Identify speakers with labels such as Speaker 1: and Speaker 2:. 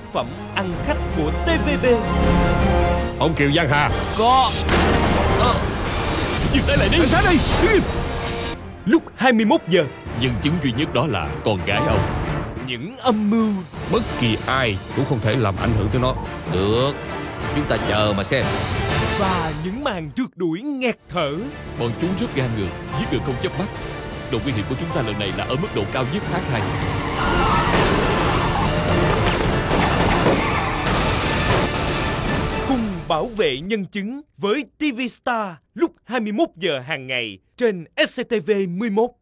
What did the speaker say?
Speaker 1: phẩm ăn khách của TVB.
Speaker 2: Ông Kiều Giang Hà.
Speaker 3: Có.
Speaker 2: Dừng tay lại đi.
Speaker 3: Cảnh sát đi.
Speaker 1: Lúc 21 giờ,
Speaker 2: Nhân chứng duy nhất đó là con gái ông.
Speaker 1: những âm mưu,
Speaker 2: Bất kỳ ai cũng không thể làm ảnh hưởng tới nó.
Speaker 3: Được, chúng ta chờ mà xem.
Speaker 1: và những màn rượt đuổi nghẹt thở.
Speaker 2: Bọn chúng rất gan ngược, giết người không chớp mắt. Độ nguy hiểm của chúng ta lần này là ở mức độ cao nhất H2.
Speaker 1: Cùng bảo vệ nhân chứng với TV Star lúc 21 giờ hàng ngày trên SCTV 11.